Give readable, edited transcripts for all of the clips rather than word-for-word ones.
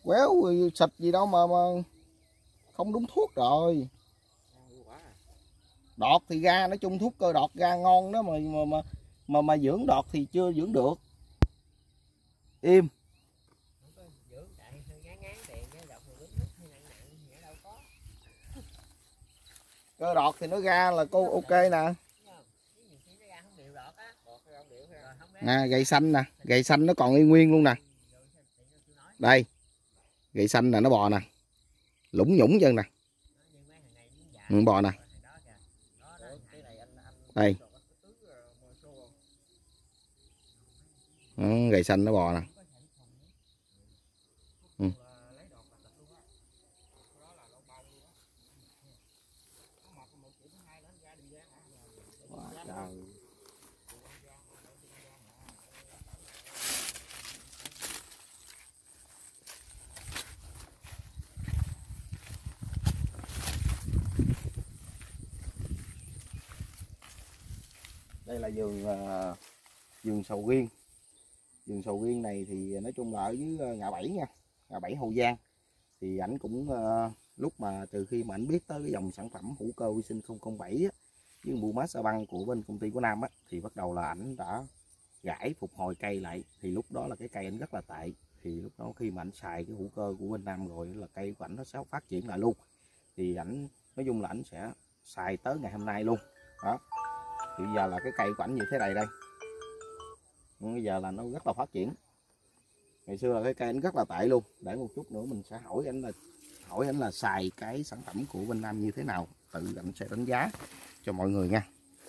quéo xịt gì đâu mà không đúng thuốc rồi. Đọt thì ra, nói chung thuốc cơ đọt ra ngon đó mà dưỡng đọt thì chưa dưỡng được. Im. Cơ đọt thì nó ra là cô ok nè. Nè gậy xanh nè, gậy xanh nó còn y nguyên luôn nè. Đây. Gậy xanh nè, nó bò nè. Lủng nhũng chân nè. Bò nè. Đây. Gậy xanh nó bò nè. Đây là vườn sầu riêng. Vườn sầu riêng này thì nói chung là ở dưới ngã bảy nha, ngã bảy Hậu Giang. Thì ảnh cũng lúc mà từ khi mà ảnh biết tới cái dòng sản phẩm hữu cơ vi sinh 007 á, với Bumax Saban của bên công ty của Nam á, thì bắt đầu là ảnh đã gãi phục hồi cây lại. Thì lúc đó là cái cây ảnh rất là tệ. Thì lúc đó khi mà ảnh xài cái hữu cơ của bên Nam rồi là cây của ảnh nó sẽ phát triển lại luôn. Thì ảnh nói chung là ảnh sẽ xài tới ngày hôm nay luôn đó. Thì bây giờ là cái cây của ảnh như thế này đây. Bây giờ là nó rất là phát triển. Ngày xưa là cái cây ảnh rất là tệ luôn. Để một chút nữa mình sẽ hỏi ảnh là xài cái sản phẩm của bên Nam như thế nào, tự ảnh sẽ đánh giá cho mọi người nha.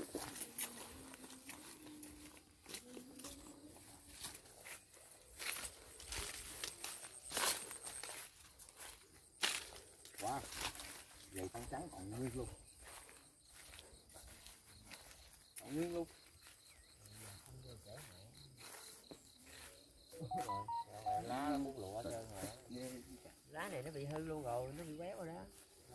Wow, dày trắng trắng còn nguyên luôn. Còn nguyên luôn. Lá nó muốn lụa trơn rồi. Lá này nó bị hư luôn rồi, nó bị béo rồi đó.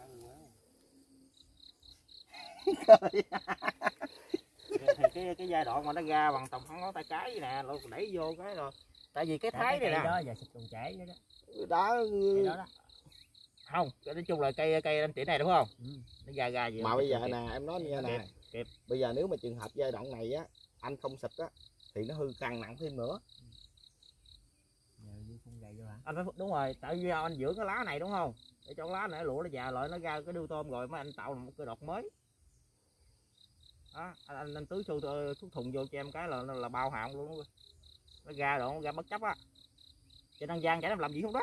cái giai đoạn mà nó ra bằng tầm ngón tay cái vậy nè, đẩy vô cái rồi. Tại vì cái thái này nè. Đó giờ xịt còn chảy nữa đó. Đó. Không, nói chung là cây anh chỉ này đúng không? Nó ra gì. Mà bây giờ nè, em nói nghe nè. Kịp. Bây giờ nếu mà trường hợp giai đoạn này á, anh không xịt á thì nó hư càng nặng thêm nữa. Anh phải đúng rồi, tại vì anh dưỡng cái lá này đúng không, để cho lá này lụa nó già lại, nó ra cái đuôi tôm rồi mới anh tạo một cái đọt mới đó. Anh tưới thuốc thùng vô cho em cái là bao hạng luôn, nó ra rồi, nó ra bất chấp á, cho nên gian chả làm gì không đó.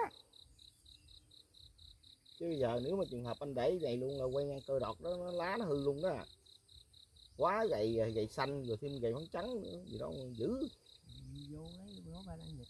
Chứ bây giờ nếu mà trường hợp anh để vậy luôn là quen ngang cơ đọt đó, nó lá nó hư luôn đó. Quá gậy xanh rồi thêm gậy phấn trắng nữa, gì đó dữ. Vô lấy ba đang nhật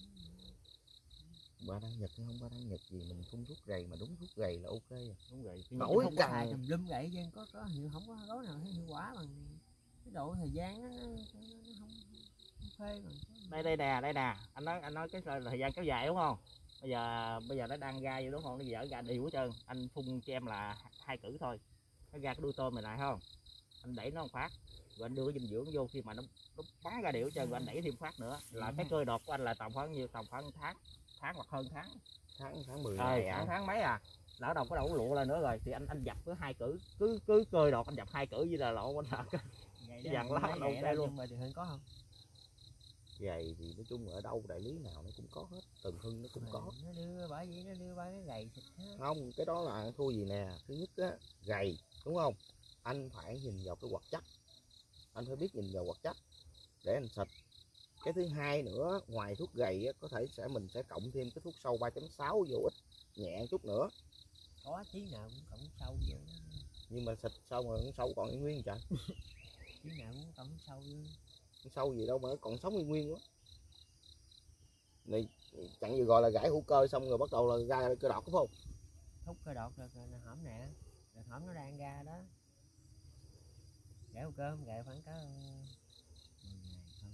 ba đang nhật hay không ba đang nhật gì, mình phun thuốc gầy mà đúng thuốc gầy là ok rồi. Đúng gầy nổi không có hại tùm lum gậy chứ có hiệu, không có lối nào thấy hiệu quả bằng cái độ thời gian nó không phê bằng. Đây nè, anh nói cái thời gian kéo dài đúng không, bây giờ nó đang ra vậy đúng không, nó dở ra đều hết trơn. Anh phun cho em là 2 cử thôi, nó ra cái đuôi tôm này lại không, anh đẩy nó một phát rồi anh đưa dinh dưỡng vô, khi mà nó bắn ra đều hết trơn rồi anh đẩy thêm phát nữa là cái cơ đọt của anh là tầm khoảng nhiêu, tầm khoảng tháng hoặc hơn tháng 10 tháng mấy à, lỡ đầu có đậu lụa lên nữa rồi thì anh dập với 2 cử, cứ cơi đọt anh dập 2 cử với là lộ anh cái dàn lá đâu đây luôn. Mà thì hơn có không? Gầy thì nói chung ở đâu đại lý nào nó cũng có hết, Từng Hưng nó cũng có. Nó đưa bởi vì nó đưa ba cái gầy thịt hết. Không, cái đó là thua gì nè. Thứ nhất á, gầy đúng không? Anh phải nhìn vào cái hoạt chất. Anh phải biết nhìn vào hoạt chất để anh xịt. Cái thứ hai nữa, ngoài thuốc gầy á, có thể mình sẽ cộng thêm cái thuốc sâu 3.6 vô ít nhẹ chút nữa. Có tí nào cũng cộng sâu vô. Nhưng mà xịt xong rồi con sâu còn nguyên trời. Tí nào cũng cộng sâu vô. Con sâu gì đâu mà còn sống nguyên quá. Này chẳng gì gọi là gãi hữu cơ xong rồi bắt đầu là ra cơ đọt đúng không? Thúc cơ đọt rồi hổm nè, rồi hổm nó đang ra đó. Gãi hữu cơ không gãi khoảng có 10 ngày hơn.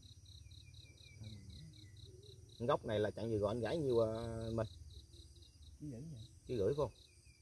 Gốc này là chẳng gì gọi anh gãi nhiều mình. Chứ gửi không?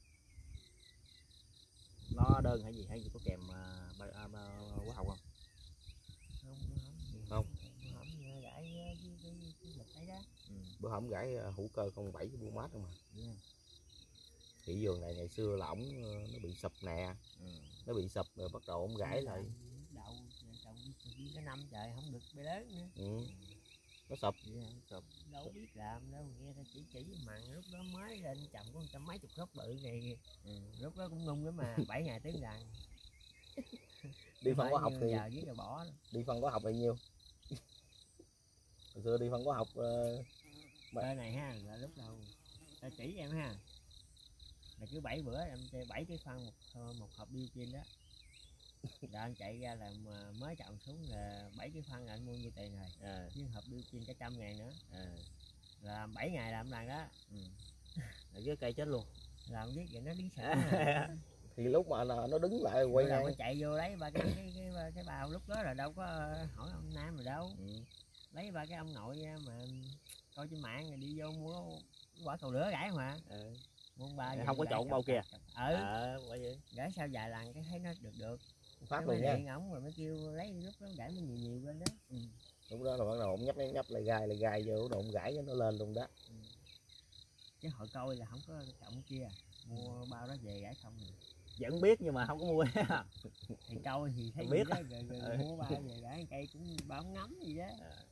Nó đơn hay gì có kèm hóa học không? Không. Gãi với lịch ấy đó. bữa hổm gãi hữu cơ con 7 buôn mát không mà. Thị vườn này ngày xưa là ổng nó bị sụp nè, nó bị sụp rồi bắt đầu ổng gãi lại. Đậu trồng cái năm trời không được bê lớn nữa. Nó sụp. Đâu biết làm đâu, nghe ta chỉ mặn lúc đó mới lên trồng có 100 mấy chục gốc bự này. Lúc đó cũng ngung lắm mà 7 ngày tới lần. Đi phân hóa học thì giờ với rồi bỏ. Đi phân hóa học bao nhiêu? Hồi xưa đi phân hóa học Cái này ha là lúc đầu ta chỉ em ha. Là cứ 7 bữa em chơi 7 cái phân một hộp biotin đó. Rồi anh chạy ra là mới trồng xuống là 7 cái phân là anh mua nhiêu tiền rồi. Với hộp biotin cả 100.000 nữa. Là 7 ngày làm lần đó. Là cái cây chết luôn. Làm biết vậy nó đứng sợ. Thì lúc mà nó đứng lại quay ngay nó chạy vô lấy ba cái bao lúc đó là đâu có hỏi ông Nam rồi đâu. Lấy ba cái ông nội ra mà coi trên mạng rồi đi vô mua quả cầu lửa gãi mà. Mua ba không có trộn bao kia. Gãi sao vài lần cái thấy nó được phát luôn nha. Ổng rồi mới kêu lấy lúc đó gãi mới nhiều lên đó. Lúc đó là bắt đầu ông nhấp lại gai vô đồ ông gãi cho nó lên luôn đó. Chứ hội coi là không có trọng kia, mua bao đó về gãi không rồi. Vẫn biết nhưng mà không có mua. Thì coi thì thấy biết đó, rồi mua bao về gãi cây cũng bao ngắm gì đó.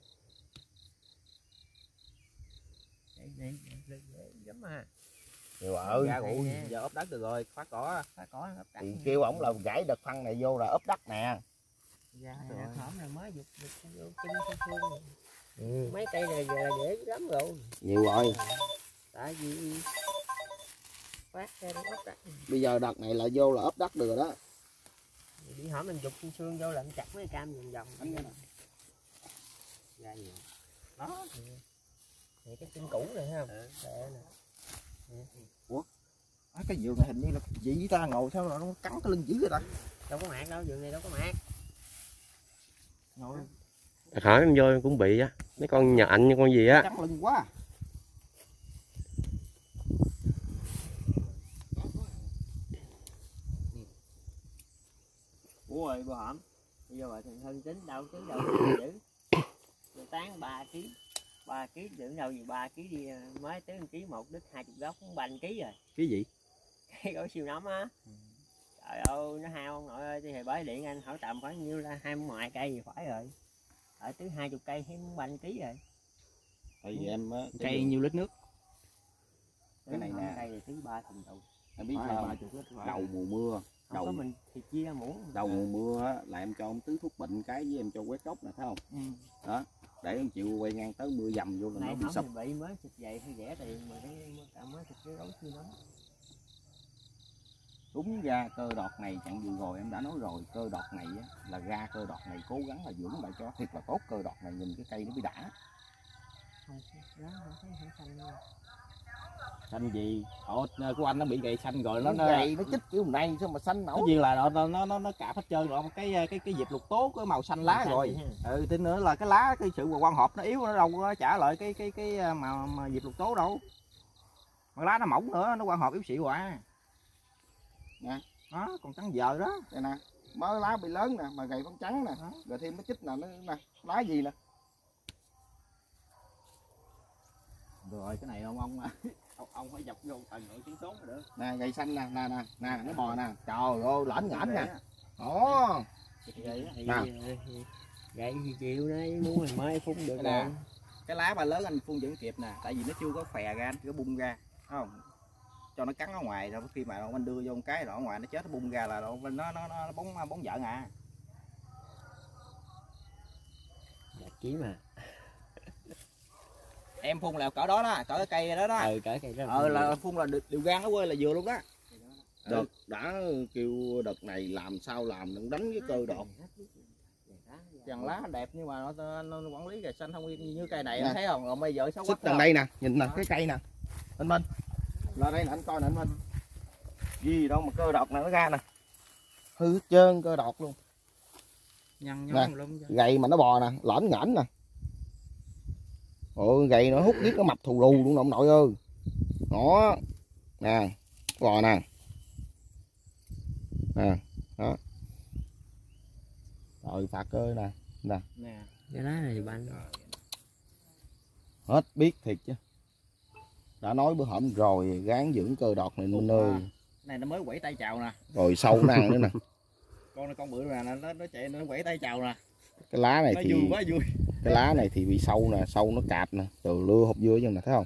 Đây lắm mà. Nhiều ơi, giờ ốp đất được rồi, phá cỏ ốp đất. Thì kêu ổng là gãi đợt phân này vô là ốp đất nè. Hổm là mới dục vô chân phương. Mấy cây này là dễ lắm rồi. Nhiều rồi. Tại vì phát ra ốp đất. Bây giờ đợt này là vô là ốp đất được rồi đó. Đi hổm mình dục xương vô là mình chặt mấy cam vòng vòng. Ra nhiều. Đó. Này cái chân cũ này ha. Ủa? Cái vườn này hình như là gì ta, ngồi sao là nó cắn cái lưng dữ vậy ta? Đâu có mạc đâu, vườn này đâu có mạc. Ngồi. Hỏi em vô cũng bị á, mấy con nhện như con gì á. Cắn lưng quá. Ủa ơi, bữa hổm. Bây giờ thằng Hân tính đâu chứ đâu dữ. Rồi tán 3 kg. 3 kg tưởng đâu gì 3 kg đi mới tới 1 kg 1 đứt 20 gốc cũng 3 kg rồi. Cái gì? Cái gói siêu nóng á. Trời ơi nó hao ông nội ơi, thì bởi điện anh hỏi tầm khoảng nhiêu là 20 ngoại cây gì phải rồi. Ở tới 20 cây thấy 3 kg rồi. Tại vì em Cây nhiêu lít nước? Cái này nè. Cây này tới 3 thùng đầu. Em biết sao đầu mùa mưa, Đầu mình thì chia ra muỗng. đầu mùa mưa á là em cho ông tưới thuốc bệnh cái với em cho quét gốc nè, thấy không? Đó, để em chịu quay ngang tới mưa dầm vô là này nó bị sụp. Bị mới xịt vậy thì rẻ tiền mà cái mới xịt cái gấu chưa lắm. Đúng ra cơ đọt này chặn vừa rồi em đã nói rồi, cơ đọt này á, là ra cơ đọt này cố gắng là dưỡng lại cho thiệt là tốt cơ đọt này, nhìn cái cây nó mới đã. Không, đó không thấy không xanh đâu. Xanh gì? Của anh nó bị gầy xanh rồi, nó gầy nó chích kiểu này sao mà xanh nổi. Tất nhiên là nó cạp hết trơn rồi, cái diệp lục tố cái màu xanh lá rồi. Thế nữa là cái lá, cái sự quang hợp nó yếu, nó đâu có trả lại cái mà diệp lục tố đâu. Mà lá nó mỏng nữa, nó quang hợp yếu xịu quả. Nè, đó còn trắng giờ đó. Đây nè, mới lá bị lớn nè mà gầy vẫn trắng nè, rồi thêm cái chích nè, nó nè, lá gì nè. Rồi cái này ông phải dọc vô tầng nội tiếng số mới được. Nè gầy xanh nè, nè nó bò nè. Trời ơi lãnh ngãnh nè. Ồ. Gầy thì chịu đấy, muốn mình mới phun được nè. Cái lá ba lớn anh phun vẫn kịp nè, tại vì nó chưa có phè ra, chưa có bung ra, thấy không? Cho nó cắn ở ngoài rồi khi mà anh đưa vô một cái rồi ở ngoài nó chết, nó bung ra là nó bóng giận à. Dạ chí mà. Em phun là cỡ đó đó, cỡ cái cây đó đó. Cỡ cây đó. Là phun là điều gan nó quê là vừa luôn đó. Đợt đã kêu đợt này làm sao làm đừng đánh cái cơ đọt. Dàn lá đẹp nhưng mà nó quản lý gà xanh không như cây này, thấy không? Rồi bây giờ xấu quá. Đằng đây nè, nhìn nè cái cây nè. Anh Minh. Là đây nè anh coi nè anh Minh. Gì đâu mà cơ đọt này nó ra nè. Hư hết trơn cơ đọt luôn. Nhăn luôn. Gầy mà nó bò nè, lãnh ngãnh nè. Ôi gầy nó hút giết nó mập thù lù luôn ông nội ơi. Đó. Nè, bò nè. Nè, đó. Rồi phạt ơi nè. Nè. Cái lá này banh. Hết biết thiệt chứ. Đã nói bữa hổm rồi, gán dưỡng cơ đọt này Minh ơi. Này nó mới quẩy tay chào nè. Rồi sâu nó ăn nữa nè. Con bự nè, nó chạy nó quẩy tay chào nè. Cái lá này nó thì vui quá vui. Cái lá này thì bị sâu nè, sâu nó cạp nè, từ lưa hộp dưa chứ nè, thấy không?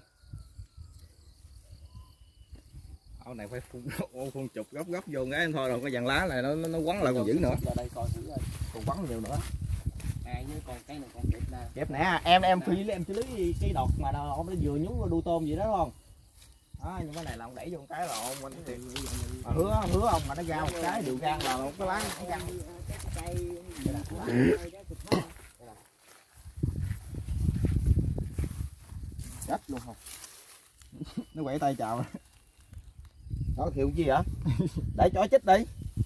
Áo này phải phun chụp góc vô cái thôi rồi cái dàn lá này nó quấn lại còn dữ nữa. Ra đây coi thử coi, còn quấn nhiều nữa. À với còn cái này còn kẹp nè. Kẹp nè, em xử lý cái đọt mà nó vừa nhúng đu tôm gì đó đúng không? Đó, nhưng cái này là ông đẩy vô một cái là ông anh thì hứa ông mà nó ra một cái đều gan là một cái lá nó gan. Chết luôn không? Nó quẩy tay chào. Đó hiệu chi vậy? Để chó chích đi.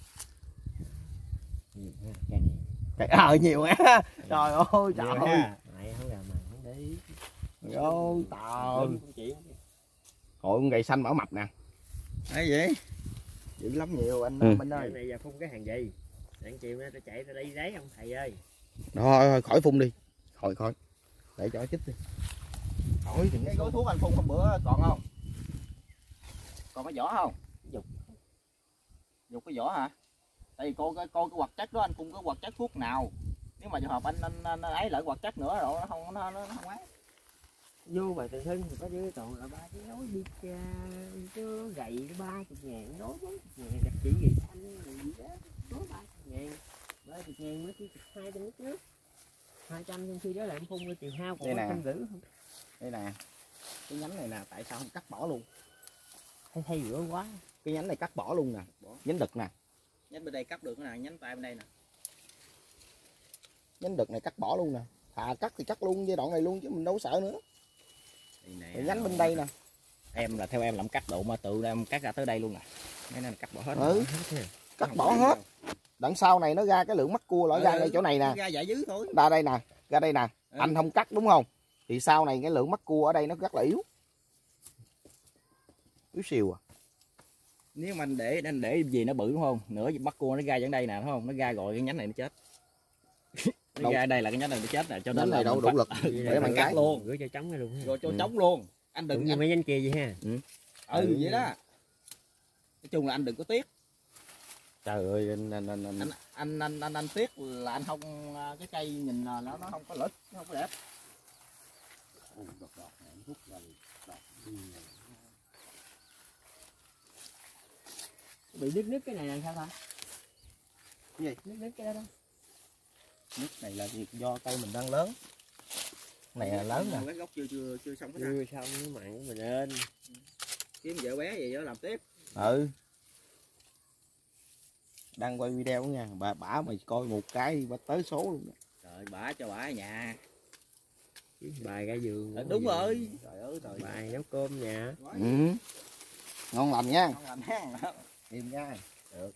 Cái nhiều á. Trời ơi trời ơi. Mày không làm mà không để ý. Trời ơi trời. Hội con gầy xanh bảo mập nè. Cái gì? Dữ lắm nhiều anh Minh ơi. Này giờ phun cái hàng gì? Sáng chiều nó chạy ra đây đấy ông thầy ơi. Thôi khỏi phun đi. Khỏi để chó chích đi. Khỏi đừng cái gói thuốc anh phun hôm bữa còn không? Còn cái vỏ không? Dục cái vỏ hả? Tại vì coi cái hoạt chất đó anh phun cái hoạt chất thuốc nào. Nếu mà trường hợp anh ấy lại hoạt chất nữa rồi nó không ấy. Vô bài tự thân thì có chứ còn là ba cái nói đi chứ gậy 30.000 nói 40.000 đặc chỉ gậy xanh gì đó nói 30.000 30.000 mới chỉ 200 lít trước 200 trong khi đó là em phun cái tiền hao còn 150 không. Đây nè. Cái nhánh này nè, tại sao không cắt bỏ luôn? Thay rửa quá. Cái nhánh này cắt bỏ luôn nè, nhánh đực nè. Nhánh bên đây cắt được nè, nhánh tay bên đây nè. Nhánh đực này cắt bỏ luôn nè. Thà cắt thì cắt luôn giai đoạn này luôn chứ mình đâu sợ nữa. Rồi nhánh bên đây nè. Em là theo em làm cắt độ mà tự em cắt ra tới đây luôn nè. Cái này cắt bỏ hết. Cắt bỏ hết. Đằng sau này nó ra cái lượng mắc cua lỡ ra ngay chỗ này nè. Ra dạ dưới thôi. Ra đây nè, ra đây nè. Anh không cắt đúng không? Thì sau này cái lượng mắc cua ở đây nó rất là yếu. Yếu xìu à. Nếu mà anh để gì nó bự đúng không? Nửa mắc cua nó ra dẫn đây nè đúng không? Nó ra rồi cái nhánh này nó chết. Nó ra đây là cái nhánh này nó chết nè, cho nên này đâu đủ lực để mình cắt luôn. Rửa cho trống luôn. Rồi cho trống luôn. Anh đừng như mấy nhánh kia vậy ha. Vậy đó. Nói chung là anh đừng có tiếc. Trời ơi anh tiếc là anh không cái cây nhìn là nó không có lợi, nó không có đẹp. Bị nứt cái này là sao ta? Cái gì? Nứt cái đó đó. Nước này là việc do cây mình đang lớn. Này là lớn nè. Cái gốc chưa xong hết. Chưa xong với mặn của mình lên. Kiếm vợ bé gì đó làm tiếp. Đang quay video nha, bả mày coi một cái bả tới số luôn. Trời bả cho bả ở nhà. Bài ra giường. Đúng rồi. Trời ơi trời. Bài nấu cơm nhà. Ngon lành nha. Ngon lành ha. Im nha. Được.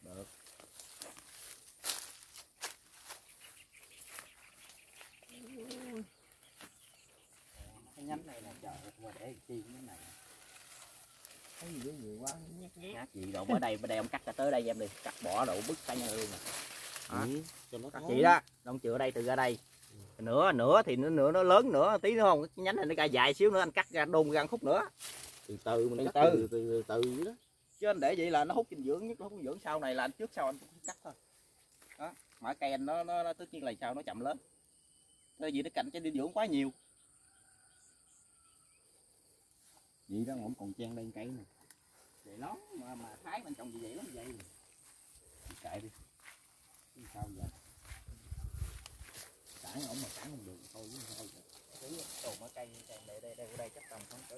Cái nhánh này là trời qua để chi cái này. Cái gì nhiều quá nhát gì đâu ở đây ông cắt ra tới đây em đi, cắt bỏ đậu bứt tay nhau luôn nè. Cho nó Cắt vậy đó, đông chừa đây từ ra đây. Nửa thì nó lớn nữa tí nữa không, cái nhánh này nó ra dài xíu nữa anh cắt ra đôn ra khúc nữa. Từ mình cắt từ vậy đó. Chứ anh để vậy là nó hút dinh dưỡng, nhất là hút dinh dưỡng sau này là anh trước sau anh cũng cắt thôi. Đó, mà cây anh nó tất nhiên là sao nó chậm lớn. Bởi vì nó cạnh cái dinh dưỡng quá nhiều. Vậy đó không còn chen lên cây nè. Vậy lắm mà Thái mình trồng gì vậy lắm vậy. Chạy đi. Sao giờ? Cãi ổng mà cãi không được thôi chứ thôi. Đồ mấy cây đây ở đây chắc tầm khoảng cỡ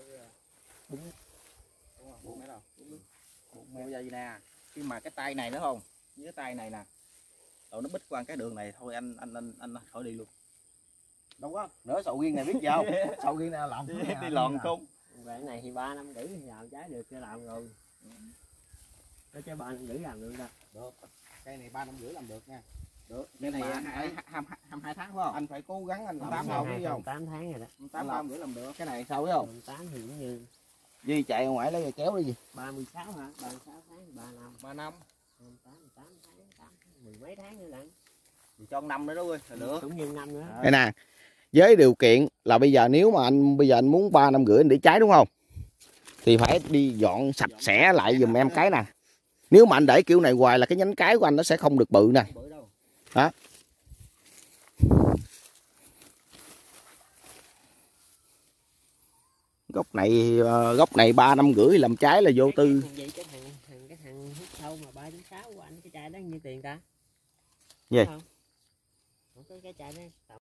4 mét đâu. 4 mét dây nè. Khi mà cái tay này nữa không? Với cái tay này nè. Rồi nó bích qua cái đường này thôi anh khỏi đi luôn. Đâu có, nửa sầu riêng này biết sao? Sầu riêng này làm đi lòn không? Cái này thì 3 năm rưỡi thì làm trái được cho làm rồi. Nó cho 3 năm rưỡi làm được đó. Được. Cây này 3 năm rưỡi làm được nha. Được. Cái này 22 tháng phải không? Anh phải cố gắng anh làm 8 sao biết không? 8 tháng rồi đó. 8 năm rưỡi làm được. Cái này sao biết không? 8 thì cũng như Duy chạy ra ngoài lấy cái kéo đi gì? 36 hả? 36 tháng 3 năm. 3 năm. 8 tháng, 8 mười mấy tháng nữa lận. Thì cho 5 nữa đó ơi, là được. Cũng như năm nữa. Đây nè. Với điều kiện là bây giờ nếu mà anh muốn 3 năm rưỡi anh để trái đúng không? thì phải đi dọn sạch sẽ lại giùm em cái nè. Nếu mà anh để kiểu này hoài là cái nhánh cái của anh nó sẽ không được bự nè. Đó. Gốc này 3,5 năm làm trái là vô tư. Cái thằng hút sâu mà 3,6 của anh, cái chai đó nhiêu tiền ta? Gì? Không, cái chai đó